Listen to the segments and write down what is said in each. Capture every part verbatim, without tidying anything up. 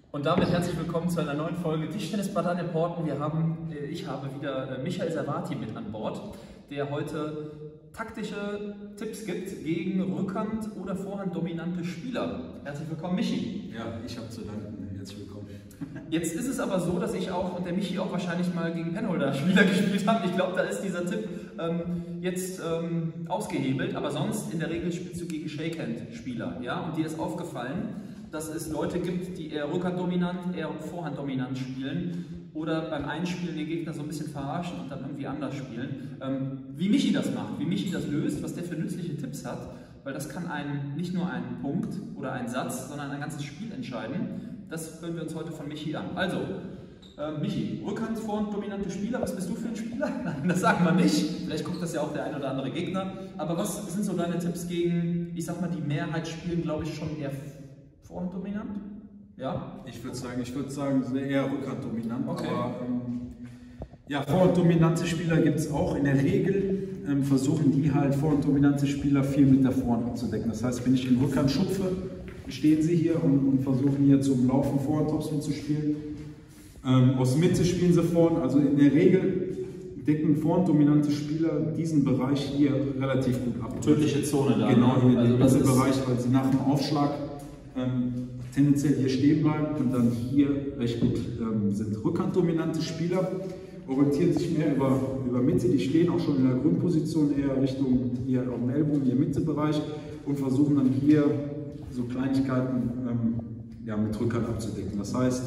Und damit herzlich willkommen zu einer neuen Folge Tischtennis Bad Porten. Wir haben, ich habe wieder Michael Servati mit an Bord, der heute taktische Tipps gibt gegen Rückhand- oder Vorhand-dominante Spieler. Herzlich willkommen, Michi. Ja, ich habe zu danken. Herzlich willkommen. Jetzt ist es aber so, dass ich auch und der Michi auch wahrscheinlich mal gegen Penholder-Spieler gespielt haben. Ich glaube, da ist dieser Tipp ähm, jetzt ähm, ausgehebelt, aber sonst in der Regel spielst du gegen Shakehand-Spieler. Ja? Und dir ist aufgefallen, dass es Leute gibt, die eher Rückhand-dominant, eher Vorhand-dominant spielen oder beim Einspielen den Gegner so ein bisschen verarschen und dann irgendwie anders spielen. Ähm, wie Michi das macht, wie Michi das löst, was der für nützliche Tipps hat, weil das kann einen nicht nur einen Punkt oder einen Satz, sondern ein ganzes Spiel entscheiden. Das hören wir uns heute von Michi an. Also, äh, Michi, Rückhand, Vorhand, dominante Spieler, was bist du für ein Spieler? Nein, das sagen wir nicht. Vielleicht guckt das ja auch der ein oder andere Gegner. Aber was sind so deine Tipps gegen, ich sag mal, die Mehrheit spielen, glaube ich, schon eher Vorhand dominant? Ja? Ich würde sagen, ich würde sagen, eher Rückhand dominant. Okay. Aber ähm, ja, Vorhand dominante Spieler gibt es auch. In der Regel ähm, versuchen die halt Vorhand dominante Spieler viel mit der Vorhand abzudecken. Das heißt, wenn ich in Rückhand schupfe, stehen sie hier und, und versuchen hier zum Laufen Vorhand mitzuspielen. Ähm, aus Mitte spielen sie Vorhand. Also in der Regel decken Vorhand dominante Spieler diesen Bereich hier relativ gut ab. Tödliche Zone da. Genau, hier also in diesem Bereich, weil sie nach dem Aufschlag ähm, tendenziell hier stehen bleiben und dann hier recht gut ähm, sind. Rückhanddominante Spieler orientieren sich mehr über, über Mitte, die stehen auch schon in der Grundposition eher Richtung hier auf dem Ellbogen, hier Mittebereich und versuchen dann hier so Kleinigkeiten ähm, ja, mit Rückhand abzudecken. Das heißt,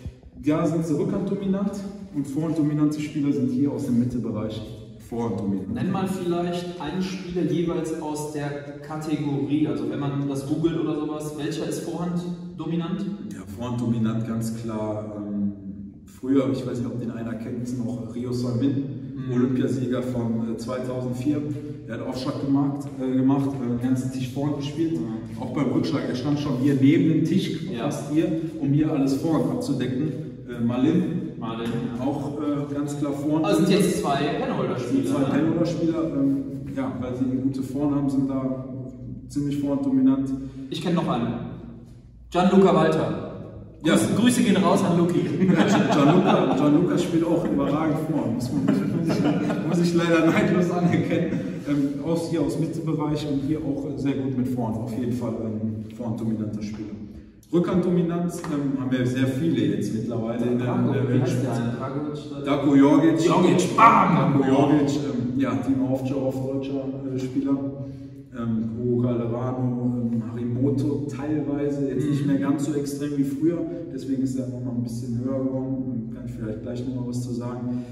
da sind sie rückhanddominant und vorhanddominante Spieler sind hier aus dem Mittebereich vorhanddominant. Nenn mal vielleicht einen Spieler jeweils aus der Kategorie, also wenn man das googelt oder sowas, welcher ist vorhanddominant? Ja, vorhanddominant ganz klar. Ähm, früher, ich weiß nicht, ob den einer kennt, ist noch Rio Salmin, mhm. Olympiasieger von äh, zweitausendvier. Er hat Aufschlag gemacht, äh, gemacht äh, den ganzen Tisch vorhand gespielt, mhm. auch beim Rückschlag. Er stand schon hier neben dem Tisch, ja. fast hier, um hier alles vorhand abzudecken. Äh, Malin, Malin, auch äh, ganz klar vorhand. Also sind jetzt zwei Penholder-Spieler. Zwei Penholder-Spieler, ähm, ja, weil sie eine gute Vorhand haben, sind da ziemlich vorhanddominant. Ich kenne noch einen. Gianluca Walter. Ja. Grüße, Grüße gehen raus an Luki. Gianluca, Gianluca spielt auch überragend vor, muss, man, muss, ich, muss ich leider neidlos anerkennen. Ähm, aus, hier aus Mittebereich und hier auch sehr gut mit Vorhand, auf jeden Fall ein vorhanddominanter Spieler. Rückhanddominanz ähm, haben wir sehr viele jetzt mittlerweile in der, in der Weltspitze. Darko Jorgic, Jorgic, bam! Darko Jorgic, ähm, ja, Timo Ovtcharov, deutscher äh, Spieler. Ähm, Hugo Calderano, ähm, Harimoto teilweise, jetzt nicht mehr ganz so extrem wie früher, deswegen ist er noch mal ein bisschen höher geworden, kann ich vielleicht gleich noch mal was zu sagen.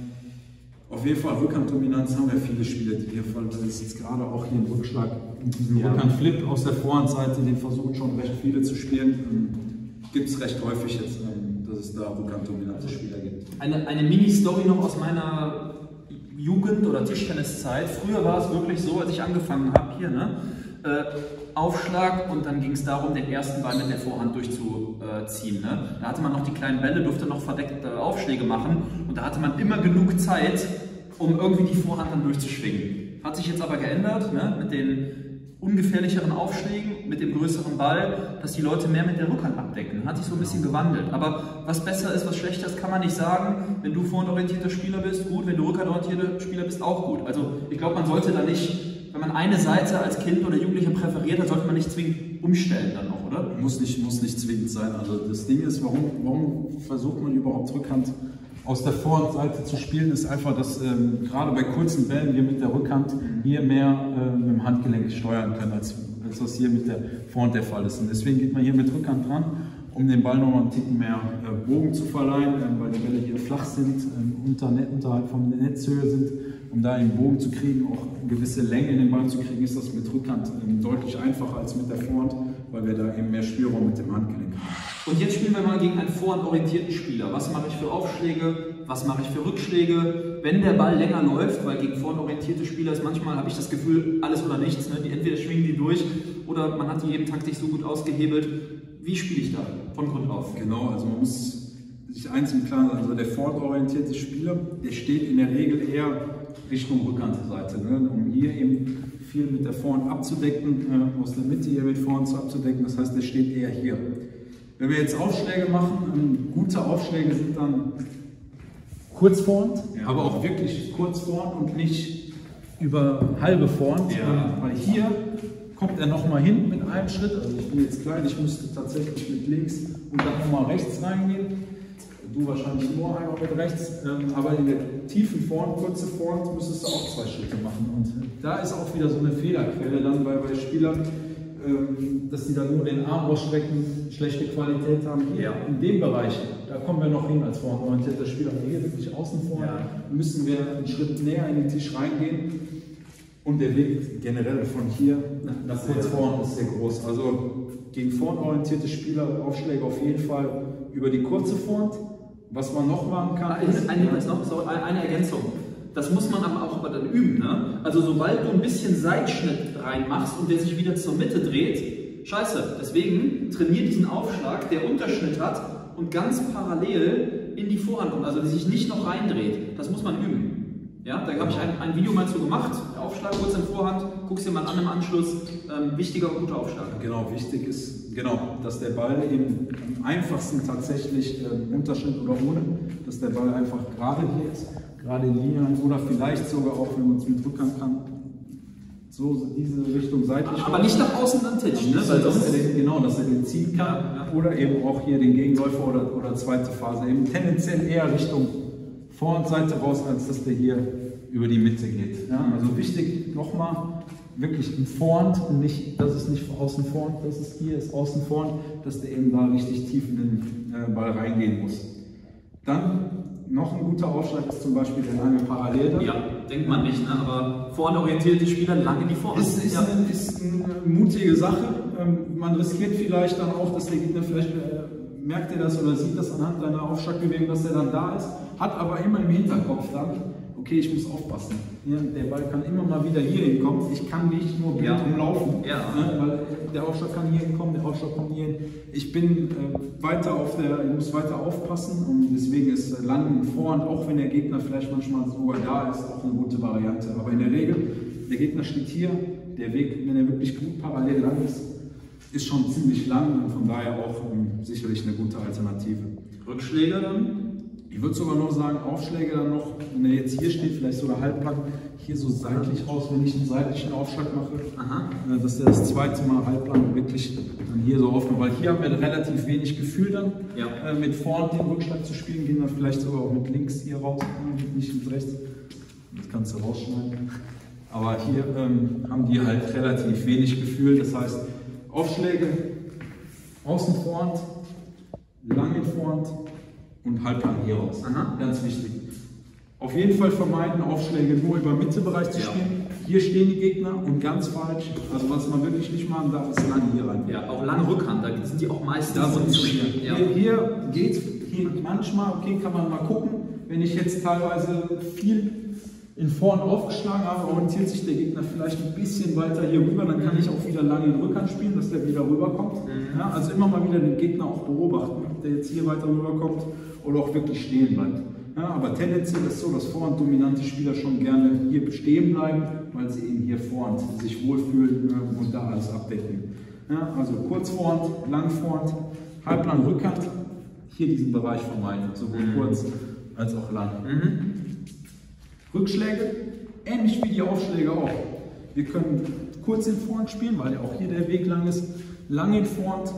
Auf jeden Fall Rückhanddominanz haben wir viele Spieler, die hier fallen. Das ist jetzt gerade auch hier im Rückschlag, in diesem ja. Rückhandflip aus der Vorhandseite, den versuchen schon recht viele zu spielen. Ähm, gibt es recht häufig jetzt, ähm, dass es da rückhanddominante Spieler gibt. Eine, eine Mini-Story noch aus meiner Jugend- oder Tischtenniszeit. Früher war es wirklich so, als ich angefangen habe hier, ne? Äh, Aufschlag und dann ging es darum, den ersten Ball mit der Vorhand durchzuziehen. Ne? Da hatte man noch die kleinen Bälle, durfte noch verdeckte Aufschläge machen und da hatte man immer genug Zeit, um irgendwie die Vorhand dann durchzuschwingen. Hat sich jetzt aber geändert, ne? Mit den ungefährlicheren Aufschlägen, mit dem größeren Ball, dass die Leute mehr mit der Rückhand abdecken. Hat sich so ein bisschen gewandelt. Aber was besser ist, was schlechter ist, kann man nicht sagen. Wenn du vorhandorientierter Spieler bist, gut. Wenn du rückhandorientierter Spieler bist, auch gut. Also ich glaube, man sollte da nicht, wenn man eine Seite als Kind oder Jugendlicher präferiert, dann sollte man nicht zwingend umstellen dann noch, oder? Muss nicht, muss nicht zwingend sein. Also das Ding ist, warum, warum versucht man überhaupt Rückhand aus der Vorhandseite zu spielen, ist einfach, dass ähm, gerade bei kurzen Bällen wir mit der Rückhand hier mehr äh, mit dem Handgelenk steuern können, als, als was hier mit der Vorhand der Fall ist. Und deswegen geht man hier mit Rückhand dran, um den Ball nochmal einen Ticken mehr äh, Bogen zu verleihen, äh, weil die Bälle hier flach sind, äh, unter, unterhalb von der Netzhöhe sind. Um da einen Bogen zu kriegen, auch eine gewisse Länge in den Ball zu kriegen, ist das mit Rückhand ähm, deutlich einfacher als mit der Vorhand, weil wir da eben mehr Spielraum mit dem Handgelenk haben. Und jetzt spielen wir mal gegen einen vorhandorientierten Spieler. Was mache ich für Aufschläge? Was mache ich für Rückschläge? Wenn der Ball länger läuft, weil gegen vorhandorientierte Spieler ist manchmal, habe ich das Gefühl, alles oder nichts. Ne? Die entweder schwingen die durch oder man hat die eben taktisch so gut ausgehebelt. Wie spiele ich da von Grund auf? Genau, also man muss sich eins im Klaren sein, also der vorhandorientierte Spieler, der steht in der Regel eher Richtung Rückhandseite, ne? Um hier eben viel mit der Vorhand abzudecken, äh, aus der Mitte hier mit Vorhand abzudecken, das heißt, der steht eher hier. Wenn wir jetzt Aufschläge machen, ähm, gute Aufschläge sind dann kurz vorhand, ja. aber auch wirklich kurz vorhand und nicht über halbe vorhand. Ja. Weil hier kommt er nochmal hin mit einem Schritt. Also ich bin jetzt klein, ich müsste tatsächlich mit links und dann nochmal rechts reingehen. Du wahrscheinlich nur einmal mit rechts, ähm, aber in der tiefen Vorhand, kurze Vorhand, müsstest du auch zwei Schritte machen. Und da ist auch wieder so eine Fehlerquelle dann bei, bei Spielern, ähm, dass die dann nur den Arm ausstrecken, schlechte Qualität haben. Hier ja. in dem Bereich, da kommen wir noch hin als vorhandorientierter Spieler. Hier wirklich außen vor, ja. müssen wir einen Schritt näher in den Tisch reingehen. Und der Weg generell von hier nach kurz vorn ist sehr groß. Also gegen vornorientierte Spieler Aufschläge auf jeden Fall über die kurze Vorhand. Was man noch machen kann, ein, ist, ein, noch, so eine Ergänzung. Das muss man aber auch dann üben. Ne? Also sobald du ein bisschen Seitschnitt reinmachst und der sich wieder zur Mitte dreht, scheiße. Deswegen trainier diesen Aufschlag, der Unterschnitt hat und ganz parallel in die Vorhand kommt, also die sich nicht noch reindreht. Das muss man üben. Ja, da habe ich ein, ein Video mal zu gemacht. Aufschlag kurz in Vorhand, guck's dir mal an im Anschluss. Ähm, wichtiger und guter Aufschlag. Genau, wichtig ist, genau, dass der Ball eben am einfachsten tatsächlich äh, Unterschnitt oder ohne, dass der Ball einfach gerade hier ist, gerade in Linie oder vielleicht sogar auch, wenn man es mit Rückhand kann, so diese Richtung seitlich. Aber nicht nach außen an den Tisch, ne? Weil dass er den, genau, dass er den ziehen kann ja, ja. oder eben auch hier den Gegenläufer oder, oder zweite Phase, eben tendenziell eher Richtung Vorhandseite raus, als dass der hier über die Mitte geht. Ja, also wichtig nochmal, wirklich im Vorhand, nicht, das ist nicht außen Vorhand, das ist hier, ist außen Vorhand, dass der eben da richtig tief in den äh, Ball reingehen muss. Dann noch ein guter Aufschlag ist zum Beispiel der lange Parallele. Ja, denkt man nicht, ne? Aber vorhandorientierte Spieler lang in die Vorhand. Ist, ist, ja. eine, ist eine mutige Sache. Ähm, man riskiert vielleicht dann auch, dass der Gegner vielleicht äh, merkt er das oder sieht das anhand deiner Aufschlagbewegung, dass er dann da ist, hat aber immer im Hinterkopf dann, okay, ich muss aufpassen. Ja, der Ball kann immer mal wieder hier hinkommen. Ich kann nicht nur blind ja. umlaufen, ja. ne, weil der Aufschlag kann hier hinkommen, der Aufschlag kommt hier hin. Ich bin äh, weiter auf der, ich muss weiter aufpassen und deswegen ist Landen Vorhand, auch wenn der Gegner vielleicht manchmal sogar da ist, auch eine gute Variante. Aber in der Regel, der Gegner steht hier, der Weg, wenn er wirklich gut parallel lang ist, ist schon ziemlich lang und von daher auch um, sicherlich eine gute Alternative. Rückschläge dann? Ich würde sogar noch sagen, Aufschläge dann noch, wenn er jetzt hier steht, vielleicht sogar halblang, hier so seitlich raus, wenn ich einen seitlichen Aufschlag mache, Aha. dass er das zweite Mal halblang wirklich dann hier so aufmacht, weil hier haben wir relativ wenig Gefühl dann, ja. äh, mit vorn den Rückschlag zu spielen, gehen dann vielleicht sogar auch mit links hier raus, nicht mit rechts, das kannst du rausschneiden, aber hier ähm, haben die halt relativ wenig Gefühl, das heißt Aufschläge, außen Vorhand, lang in Vorhand, und halblang hier raus. Aha. Ganz wichtig. Auf jeden Fall vermeiden, Aufschläge nur über Mittebereich zu spielen. Ja. Hier stehen die Gegner und ganz falsch. Also was man wirklich nicht machen darf, ist lang hier rein. Ja, auch lang Rückhand, da sind die auch meistens. Da sind hier. Ja. Hier, hier geht hier manchmal, okay, kann man mal gucken. Wenn ich jetzt teilweise viel in Vorhand aufgeschlagen habe, orientiert sich der Gegner vielleicht ein bisschen weiter hier rüber, dann kann ich auch wieder lange in Rückhand spielen, dass der wieder rüberkommt. Mhm. Ja, also immer mal wieder den Gegner auch beobachten, ob der jetzt hier weiter rüberkommt oder auch wirklich stehen bleibt. Ja, aber tendenziell ist es so, dass vorhanddominante Spieler schon gerne hier stehen bleiben, weil sie eben hier Vorhand sich wohlfühlen äh, und da alles abdecken. Ja, also kurz Vorhand, lang Vorhand, halblang Rückhand, hier diesen Bereich vermeiden, sowohl mhm. kurz als auch lang. Mhm. Rückschläge, ähnlich wie die Aufschläge auch. Wir können kurz in Vorhand spielen, weil ja auch hier der Weg lang ist, lang in Vorhand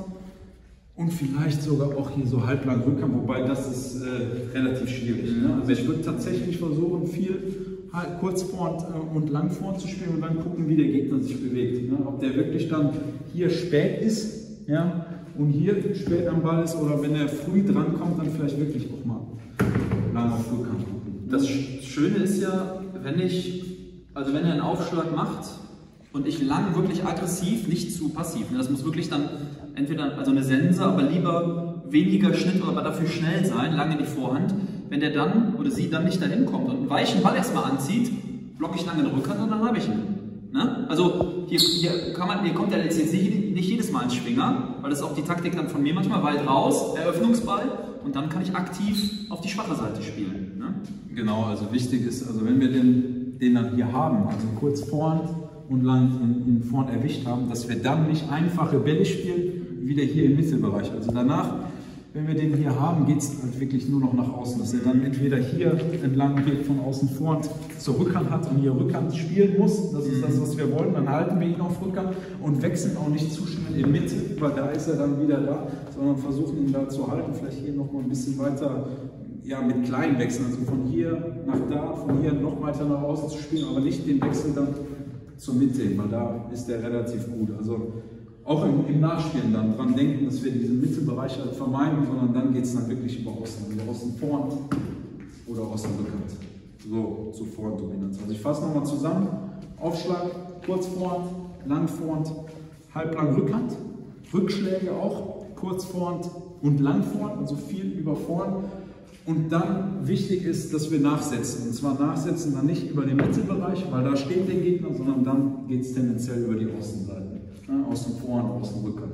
und vielleicht sogar auch hier so halblang Rückhand, wobei das ist äh, relativ schwierig. Ne? Also ich würde tatsächlich versuchen, viel halt kurz Vorhand äh, und lang Vorhand zu spielen und dann gucken, wie der Gegner sich bewegt. Ne? Ob der wirklich dann hier spät ist, ja, und hier spät am Ball ist oder wenn er früh dran kommt, dann vielleicht wirklich auch mal lang auf Rückhand gucken. Das Schöne ist ja, wenn ich, also wenn er einen Aufschlag macht und ich lang wirklich aggressiv, nicht zu passiv, ne, das muss wirklich dann entweder also eine Sense, aber lieber weniger Schnitt, aber dafür schnell sein, lang in die Vorhand. Wenn der dann oder sie dann nicht dahin kommt und einen weichen Ball erstmal anzieht, blocke ich lange in der Rückhand und dann habe ich ihn. Ne? Also hier, hier, kann man, hier kommt er jetzt nicht, nicht jedes Mal ins Schwinger, weil das ist auch die Taktik dann von mir manchmal, weit raus, Eröffnungsball und dann kann ich aktiv auf die schwache Seite spielen. Ne? Genau, also wichtig ist, also wenn wir den, den dann hier haben, also kurz Vorhand und lang in, in Vorhand erwischt haben, dass wir dann nicht einfache Bälle spielen, wieder hier im Mittelbereich. Also danach, wenn wir den hier haben, geht es halt wirklich nur noch nach außen, dass er dann entweder hier entlang geht von außen vor und zur Rückhand hat und hier Rückhand spielen muss. Das ist das, was wir wollen. Dann halten wir ihn auf Rückhand und wechseln auch nicht zu schnell in Mitte, weil da ist er dann wieder da, sondern versuchen ihn da zu halten. Vielleicht hier noch mal ein bisschen weiter, ja, mit kleinen Wechseln, also von hier nach da, von hier noch weiter nach außen zu spielen, aber nicht den Wechsel dann zur Mitte, weil da ist der relativ gut. Also auch im, im Nachspielen dann dran denken, dass wir diesen Mittelbereich halt vermeiden, sondern dann geht es dann wirklich über Außen, also Außen Vorhand oder Außen Rückhand. So, zur Vorhanddominanz. Also ich fasse nochmal zusammen: Aufschlag, kurz Vorhand, lang Vorhand, halblang Rückhand, Rückschläge auch, kurz Vorhand und lang Vorhand, also viel über Vorhand. Und dann wichtig ist, dass wir nachsetzen. Und zwar nachsetzen dann nicht über den Mittelbereich, weil da steht der Gegner, sondern dann geht es tendenziell über die Außenseiten. Ja, außen Vorhand, außen Rückhand.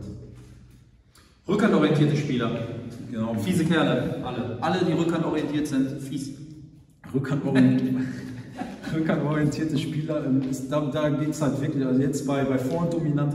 Rückhandorientierte Spieler. Genau. Fiese Kerle, alle. Alle, die rückhandorientiert sind, fies. Rückhandorientierte, Rückhandorientierte Spieler, ist, da, da geht es halt wirklich, also jetzt bei, bei Vorhanddominant,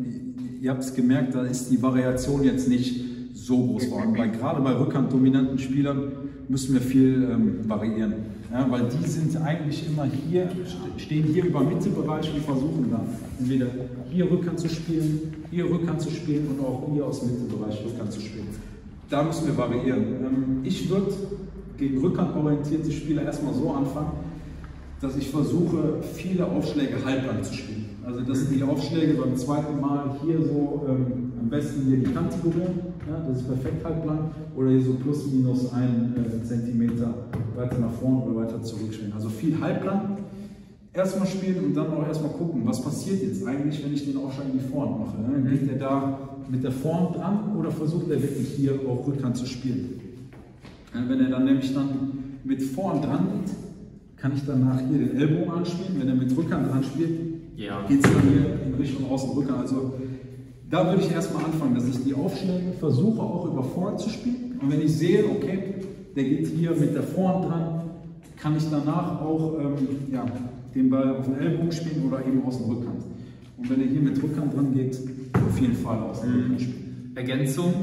ihr habt es gemerkt, da ist die Variation jetzt nicht so groß vorhanden, weil gerade bei rückhanddominanten Spielern müssen wir viel ähm, variieren, ja, weil die sind eigentlich immer hier, stehen hier über Mittelbereich und versuchen dann entweder hier Rückhand zu spielen, hier Rückhand zu spielen und auch hier aus dem Mittelbereich Rückhand zu spielen. Da müssen wir variieren. Ähm, ich würde gegen rückhandorientierte Spieler erstmal so anfangen, dass ich versuche, viele Aufschläge halblang zu spielen. Also dass die Aufschläge beim zweiten Mal hier so ähm, am besten hier die Kante berühren, ja, das ist perfekt halblang, oder hier so plus minus ein äh, Zentimeter weiter nach vorne oder weiter zurückschwingen. Also viel halblang erstmal spielen und dann auch erstmal gucken, was passiert jetzt eigentlich, wenn ich den Aufschlag in die Vorhand mache. Ne? Geht der da mit der Vorhand dran oder versucht er wirklich hier auch Rückhand zu spielen? Ja, wenn er dann nämlich dann mit Vorhand dran geht, kann ich danach hier den Ellbogen anspielen. Wenn er mit Rückhand dran spielt, ja, geht es dann hier in Richtung Außen Rückhand. Also da würde ich erstmal anfangen, dass ich die Aufschläge versuche auch über Vorhand zu spielen. Und wenn ich sehe, okay, der geht hier mit der Vorhand dran, kann ich danach auch ähm, ja, den Ball auf den Ellbogen spielen oder eben aus dem Rückhand. Und wenn er hier mit Rückhand dran geht, auf jeden Fall aus dem Rückhand spielen. Ergänzung.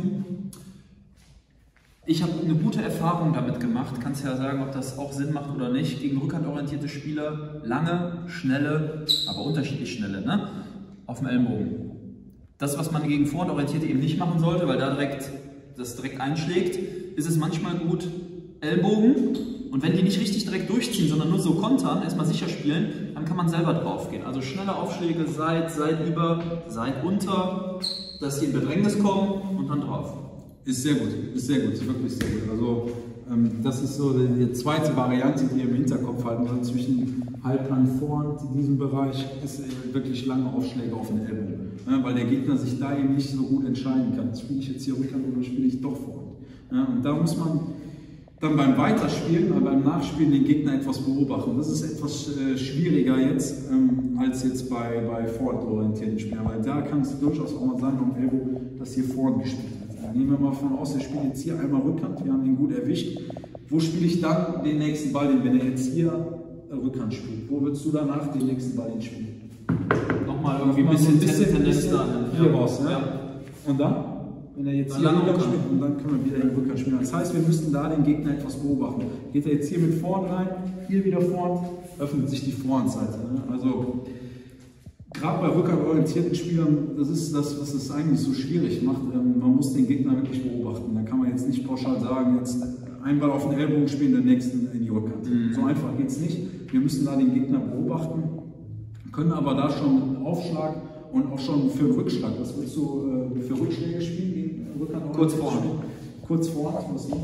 Ich habe eine gute Erfahrung damit gemacht, kannst ja sagen, ob das auch Sinn macht oder nicht, gegen rückhandorientierte Spieler, lange, schnelle, aber unterschiedlich schnelle, ne? Auf dem Ellenbogen. Das, was man gegen Vorhandorientierte eben nicht machen sollte, weil da direkt das direkt einschlägt, ist es manchmal gut, Ellbogen, und wenn die nicht richtig direkt durchziehen, sondern nur so kontern, erstmal sicher spielen, dann kann man selber drauf gehen. Also schnelle Aufschläge, Seit, Seit über, Seit unter, dass sie in Bedrängnis kommen und dann drauf. Ist sehr gut, ist sehr gut, ist wirklich sehr gut. Also ähm, das ist so die, die zweite Variante, die ihr im Hinterkopf halten sollt, zwischen halblang Vorhand in diesem Bereich, ist äh, wirklich lange Aufschläge auf den Ellbogen. Ja, weil der Gegner sich da eben nicht so gut entscheiden kann. Spiele ich jetzt hier Rückhand oder spiele ich doch Vorhand? Ja, und da muss man dann beim Weiterspielen, beim Nachspielen den Gegner etwas beobachten. Das ist etwas äh, schwieriger jetzt, ähm, als jetzt bei, bei vorhandorientierten Spielern, weil da kann es durchaus auch mal sein, am Ellbogen, dass hier Vorhand gespielt wird. Nehmen wir mal von aus, der spielt jetzt hier einmal Rückhand, wir haben ihn gut erwischt. Wo spiele ich dann den nächsten Ball hin, wenn er jetzt hier Rückhand spielt? Wo würdest du danach den nächsten Ball hin spielen? Nochmal irgendwie ein bisschen, bisschen Tendenz da. Hier ja. raus, ne? Ja. Und dann? Wenn er jetzt dann hier Rückhand spielt, und dann können wir wieder den Rückhand spielen. Das heißt, wir müssen da den Gegner etwas beobachten. Geht er jetzt hier mit Vorhand rein, hier wieder Vorhand, öffnet sich die Vorhandseite. Ne? Also gerade bei rückhandorientierten Spielern, das ist das, was es eigentlich so schwierig macht. Man muss den Gegner wirklich beobachten. Da kann man jetzt nicht pauschal sagen, jetzt einen Ball auf den Ellbogen spielen, den nächsten in die Rückhand. Mhm. So einfach geht es nicht. Wir müssen da den Gegner beobachten, können aber da schon einen Aufschlag und auch schon für einen Rückschlag. Was willst du äh, für Rückschläge spielen gegen Rückhand? Kurz Vorhand. Kurz Vorhand, was noch?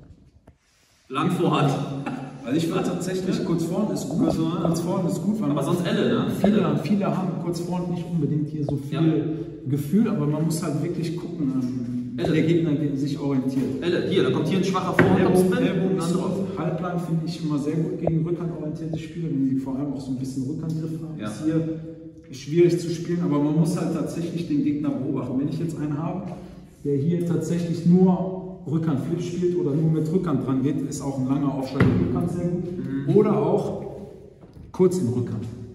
Lang Vorhand. Also ich würde tatsächlich, kurz vorn ist gut, also, kurz vorn ist gut, weil aber sonst Elle, ne? Viele, viele haben kurz vorn nicht unbedingt hier so viel ja. Gefühl, aber man muss halt wirklich gucken, wie der Gegner sich orientiert. Elle, hier, da kommt hier ein schwacher Vorhand. Ellbogen, Ellbogen ist drauf. Halblang finde ich immer sehr gut gegen rückhandorientierte Spieler, wenn die vor allem auch so ein bisschen Rückhandgriff haben. Ja. Ist hier schwierig zu spielen, aber man muss halt tatsächlich den Gegner beobachten. Wenn ich jetzt einen habe, der hier tatsächlich nur Rückhandflip spielt oder nur mit Rückhand dran geht, ist auch ein langer Aufschlag in Rückhand sehr gut. Mhm. Oder auch kurz in Rückhand.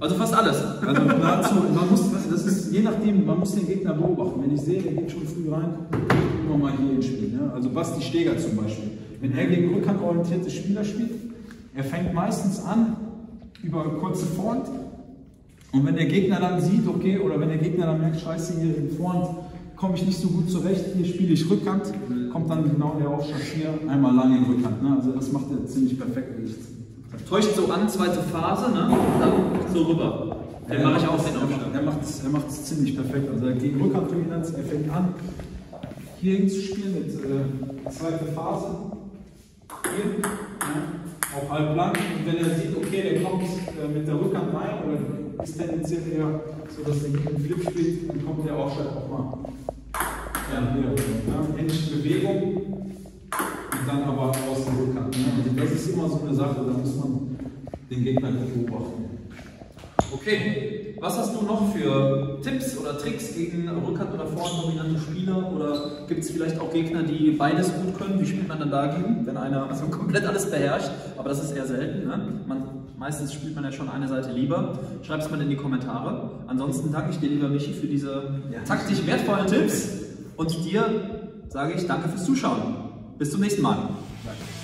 Also fast alles. Also dazu, man muss, das ist je nachdem, man muss den Gegner beobachten. Wenn ich sehe, der geht schon früh rein, immer mal hier ins Spiel. Ne? Also Basti Steger zum Beispiel. Wenn er gegen rückhandorientierte Spieler spielt, er fängt meistens an über kurze Vorhand. Und wenn der Gegner dann sieht, okay, oder wenn der Gegner dann merkt, scheiße, hier in Vorhand komme ich nicht so gut zurecht, hier spiele ich Rückhand, kommt dann genau der Aufschlag hier einmal lang in Rückhand. Ne? Also das macht er ziemlich perfekt. Täuscht so an, zweite Phase, ne? Und dann so rüber. Den ja, mache ich auch den Aufschlag. Er macht es er macht's ziemlich perfekt. Also er geht Rückhanddominanz, er fängt an, hier hinzuspielen mit äh, zweite Phase. Hier, ja, auch halb lang. Und wenn er sieht, okay, der kommt äh, mit der Rückhand rein oder ist tendenziell eher so, dass er hier einen Flip spielt, dann kommt der Aufschlag auch mal. Ja, hier. Ja, händische Bewegung. Und dann aber aus der Rückhand. Ne? Also das ist immer so eine Sache, da muss man den Gegner beobachten. Okay, was hast du noch für Tipps oder Tricks gegen Rückhand- oder Vorhand-dominante Spieler? Oder gibt es vielleicht auch Gegner, die beides gut können? Wie spielt man dann dagegen, wenn einer also komplett alles beherrscht? Aber das ist eher selten. Ne? Man, meistens spielt man ja schon eine Seite lieber. Schreib es mal in die Kommentare. Ansonsten danke ich dir, lieber Michi, für diese ja, taktisch wertvollen Tipps. Und dir sage ich danke fürs Zuschauen. Bis zum nächsten Mal. Danke.